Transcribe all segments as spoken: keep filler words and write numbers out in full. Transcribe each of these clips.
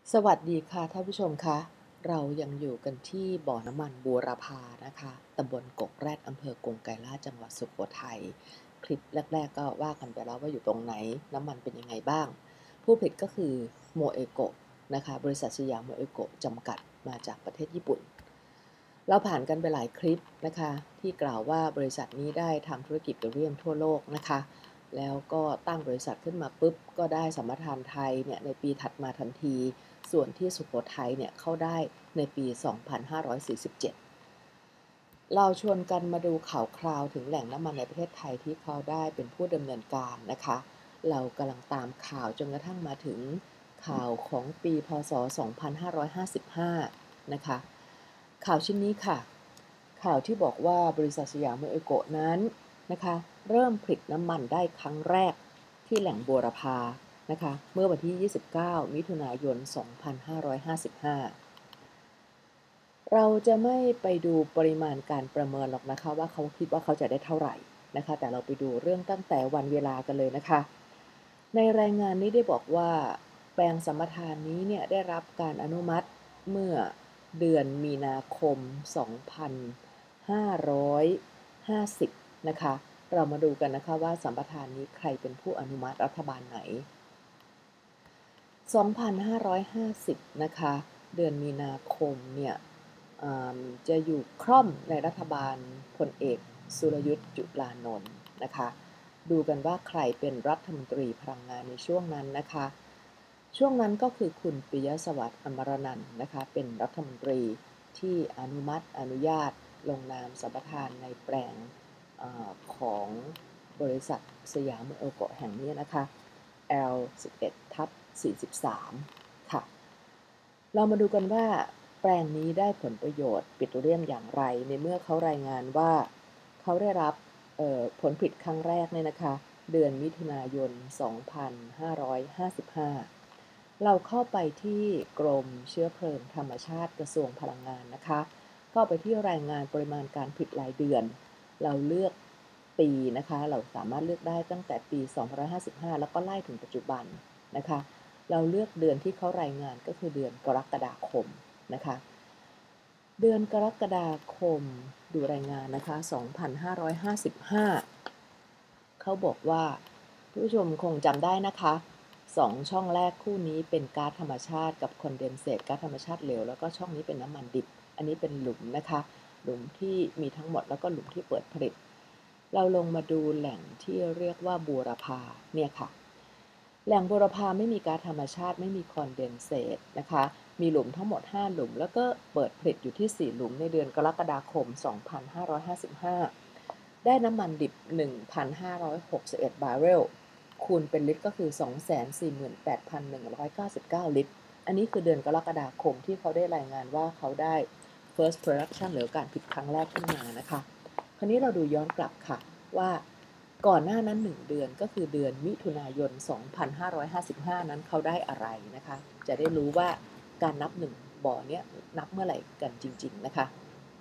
สวัสดีค่ะท่านผู้ชมคะเรายังอยู่กันที่บ่อน้ำมันบูรพานะคะตำบลกกแรดอำเภอกงไกรลาษฎร์จังหวัดสุโขทัยคลิปแรกๆก็ว่ากันไปแล้วว่าอยู่ตรงไหนน้ำมันเป็นยังไงบ้างผู้ผลิตก็คือโมเอโกะนะคะบริษัทสยามโมเอโกะจำกัดมาจากประเทศญี่ปุ่นเราผ่านกันไปหลายคลิปนะคะที่กล่าวว่าบริษัทนี้ได้ทำธุรกิจปิโตรเลียมทั่วโลกนะคะแล้วก็ตั้งบริษัทขึ้นมาปุ๊บก็ได้สัมปทานไทยเนี่ยในปีถัดมาทันทีส่วนที่สุโขทัยเนี่ยเข้าได้ในปี สองพันห้าร้อยสี่สิบเจ็ด เราชวนกันมาดูข่าวคราวถึงแหล่งน้ำมันในประเทศไทยที่เขาได้เป็นผู้ดำเนินการนะคะเรากำลังตามข่าวจนกระทั่งมาถึงข่าวของปีพ.ศ. สองพันห้าร้อยห้าสิบห้านะคะข่าวชิ้นนี้ค่ะข่าวที่บอกว่าบริษัทสยามโมเอโกะนั้นนะคะเริ่มผลิตน้ำมันได้ครั้งแรกที่แหล่งบูรพานะคะเมื่อวันที่ยี่สิบเก้ามิถุนายนสองพันห้าร้อยห้าสิบห้าเราจะไม่ไปดูปริมาณการประเมินหรอกนะคะว่าเขาคิดว่าเขาจะได้เท่าไหร่นะคะแต่เราไปดูเรื่องตั้งแต่วันเวลากันเลยนะคะในรายงานนี้ได้บอกว่าแปลงสัมปทานนี้เนี่ยได้รับการอนุมัติเมื่อเดือนมีนาคมสองพันห้าร้อยห้าสิบนะคะเรามาดูกันนะคะว่าสัมปทานนี้ใครเป็นผู้อนุมัติรัฐบาลไหนสองพันห้าร้อยห้าสิบนะคะเดือนมีนาคมเนี่ยจะอยู่คร่อมในรัฐบาลพลเอกสุรยุทธ์จุลานนท์นะคะดูกันว่าใครเป็นรัฐมนตรีพลังงานในช่วงนั้นนะคะช่วงนั้นก็คือคุณปิยะสวัสดิ์อมรนันท์นะคะเป็นรัฐมนตรีที่อนุมัติอนุญาตลงนามสัมปทานในแปลงอของบริษัทสยามโมเอโกะแห่งนี้นะคะ แอล สิบเอ็ด ทับ สี่สิบสาม ค่ะเรามาดูกันว่าแปลงนี้ได้ผลประโยชน์ปิโตรเลียมอย่างไรในเมื่อเขารายงานว่าเขาได้รับผลผลิตครั้งแรกเนี่ยนะคะเดือนมิถุนายนสองพันห้าร้อยห้าสิบห้าเราเข้าไปที่กรมเชื้อเพลิงธรรมชาติกระทรวงพลังงานนะคะเข้าไปที่รายงานปริมาณการผลิตรายเดือนเราเลือกปีนะคะเราสามารถเลือกได้ตั้งแต่ปีสองพันห้าร้อยห้าสิบห้าแล้วก็ไล่ถึงปัจจุบันนะคะเราเลือกเดือนที่เขารายงานก็คือเดือนกรกฎาคมนะคะเดือนกรกฎาคมดูรายงานนะคะสองพันห้าร้อยห้าสิบห้าเขาบอกว่าผู้ชมคงจำได้นะคะสองช่องแรกคู่นี้เป็นก๊าซธรรมชาติกับคอนเดนเซตก๊าซธรรมชาติเหลวแล้วก็ช่องนี้เป็นน้ำมันดิบอันนี้เป็นหลุมนะคะหลุมที่มีทั้งหมดแล้วก็หลุมที่เปิดผลิตเราลงมาดูแหล่งที่เรียกว่าบูรพาเนี่ยค่ะแหล่งบูรพาไม่มีก๊าซธรรมชาติไม่มีคอนเดนเซตนะคะมีหลุมทั้งหมดห้าหลุมแล้วก็เปิดผลิตอยู่ที่สี่หลุมในเดือนกรกฎาคมสองพันห้าร้อยห้าสิบห้าได้น้ำมันดิบ หนึ่งพันห้าร้อยหกสิบเอ็ด บาร์เรลคูณเป็นลิตรก็คือ สองแสนสี่หมื่นแปดพันหนึ่งร้อยเก้าสิบเก้า ลิตรอันนี้คือเดือนกรกฎาคมที่เขาได้รายงานว่าเขาได้ first production หรือการผลิตครั้งแรกขึ้นมานะคะคราวนี้เราดูย้อนกลับค่ะว่าก่อนหน้านั้นหนึ่งเดือนก็คือเดือนมิถุนายนสองพันห้าร้อยห้าสิบห้านั้นเขาได้อะไรนะคะจะได้รู้ว่าการนับหนึ่งบ่อเนี้ยนับเมื่อไหร่กันจริงๆนะคะ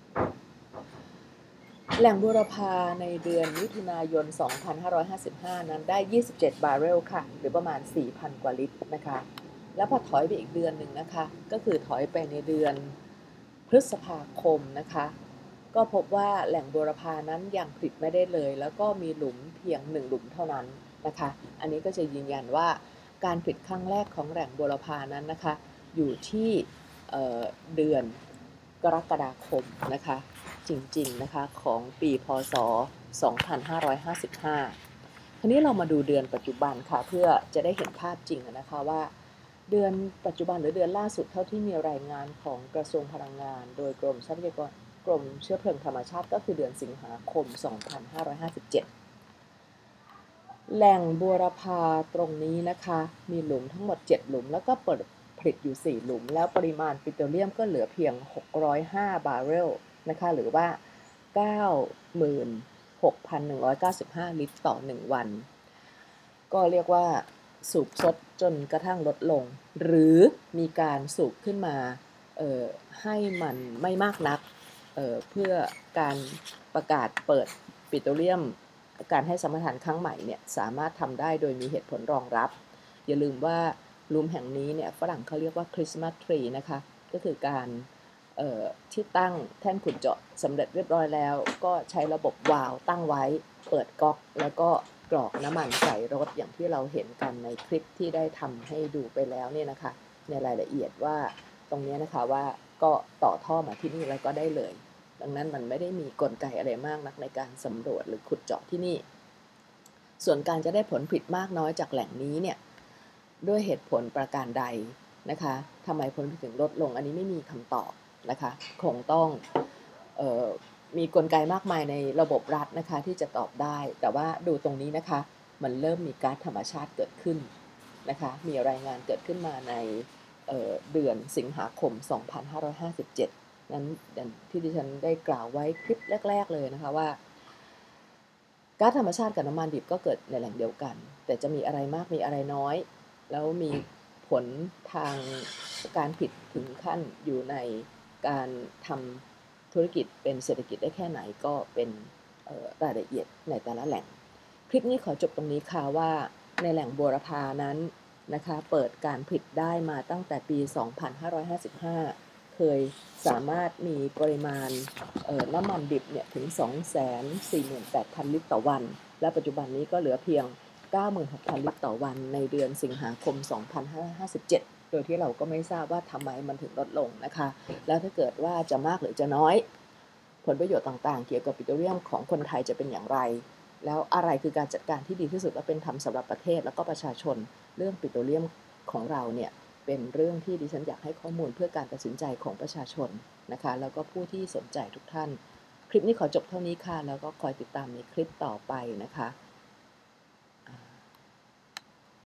แหล่งบูรพาในเดือนมิถุนายนสองพันห้าร้อยห้าสิบห้านั้นได้ยี่สิบเจ็ดบาร์เรลค่ะหรือประมาณ สี่พัน กว่าลิตรนะคะแล้วพอถอยไปอีกเดือนหนึ่งนะคะก็คือถอยไปในเดือนพฤษภาคมนะคะก็พบว่าแหล่งบูรพานั้นยังผลิตไม่ได้เลยแล้วก็มีหลุมเพียงหนึ่งหลุมเท่านั้นนะคะอันนี้ก็จะยืนยันว่าการผลิตครั้งแรกของแหล่งบูรพานั้นนะคะอยู่ที่เเดือนกรกฎาคมนะคะจริงๆนะคะของปีพ.ศ. สองพันห้าร้อยห้าสิบห้าทีนี้เรามาดูเดือนปัจจุบันค่ะเพื่อจะได้เห็นภาพจริงนะคะว่าเดือนปัจจุบันหรือเดือนล่าสุดเท่าที่มีรายงานของกระทรวงพลังงานโดยกรมทรัพยากรกรมเชื้อเพลิงธรรมชาติก็คือเดือนสิงหาคมสองพันห้าร้อยห้าสิบเจ็ดแหล่งบูรพาตรงนี้นะคะมีหลุมทั้งหมดเจ็ดหลุมแล้วก็เปิดผลิตอยู่สี่หลุมแล้วปริมาณปิโตรเลียมก็เหลือเพียงหกร้อยห้าบาร์เรลนะคะหรือว่า เก้าหมื่นหกพันหนึ่งร้อยเก้าสิบห้า ลิตรต่อหนึ่งวันก็เรียกว่าสูบซดจนกระทั่งลดลงหรือมีการสูบขึ้นมาให้มันไม่มากนัก เ, เพื่อการประกาศเปิดปิโตรเลียมการให้สัมปทานครั้งใหม่เนี่ยสามารถทำได้โดยมีเหตุผลรองรับอย่าลืมว่าหลุมแห่งนี้เนี่ยฝรั่งเขาเรียกว่าคริสต์มาสทรีนะคะก็คือการที่ตั้งแท่นขุดเจาะสำเร็จเรียบร้อยแล้วก็ใช้ระบบวาล์วตั้งไว้เปิดก๊อกแล้วก็กรอกน้ำมันใส่รถอย่างที่เราเห็นกันในคลิปที่ได้ทำให้ดูไปแล้วเนี่ยนะคะในรายละเอียดว่าตรงนี้นะคะว่าก็ต่อท่อมาที่นี่แล้วก็ได้เลยดังนั้นมันไม่ได้มีกลไกอะไรมากนักในการสำรวจหรือขุดเจาะที่นี่ส่วนการจะได้ผลผลิตมากน้อยจากแหล่งนี้เนี่ยด้วยเหตุผลประการใดนะคะทำไมผลผลิตถึงลดลงอันนี้ไม่มีคำตอบนะคะคงต้องเอ่อมีกลไกมากมายในระบบรัฐนะคะที่จะตอบได้แต่ว่าดูตรงนี้นะคะมันเริ่มมีก๊าซธรรมชาติเกิดขึ้นนะคะมีรายงานเกิดขึ้นมาในเเดือนสิงหาคมสองพันห้าร้อยห้าสิบเจ็ดนั้นที่ดิฉันได้กล่าวไว้คลิปแรกๆเลยนะคะว่าก๊าซธรรมชาติกับน้ำมันดิบก็เกิดในแหล่งเดียวกันแต่จะมีอะไรมากมีอะไรน้อยแล้วมีผลทางการผิดถึงขั้นอยู่ในการทำธุรกิจเป็นเศรษฐกิจได้แค่ไหนก็เป็นรายละเอียดในแต่ละแหล่งคลิปนี้ขอจบตรงนี้ค่ะว่าในแหล่งบัวรพานั้นนะคะเปิดการผลิตได้มาตั้งแต่ปีสองพันห้าร้อยห้าสิบห้าเคยสามารถมีปริมาณน้ำมันดิบเนี่ยถึง สองแสนสี่หมื่นแปดพัน ลิตรต่อวันและปัจจุบันนี้ก็เหลือเพียง เก้าหมื่นหกพัน ลิตรต่อวันในเดือนสิงหาคมสองพันห้าร้อยห้าสิบเจ็ดโดยที่เราก็ไม่ทราบว่าทำไมมันถึงลดลงนะคะแล้วถ้าเกิดว่าจะมากหรือจะน้อยผลประโยชน์ต่างๆเกี่ยวกับปิโตรเลียมของคนไทยจะเป็นอย่างไรแล้วอะไรคือการจัดการที่ดีที่สุดและเป็นธรรมสำหรับประเทศแล้วก็ประชาชนเรื่องปิโตรเลียมของเราเนี่ยเป็นเรื่องที่ดิฉันอยากให้ข้อมูลเพื่อการตัดสินใจของประชาชนนะคะแล้วก็ผู้ที่สนใจทุกท่านคลิปนี้ขอจบเท่านี้ค่ะแล้วก็คอยติดตามในคลิปต่อไปนะคะ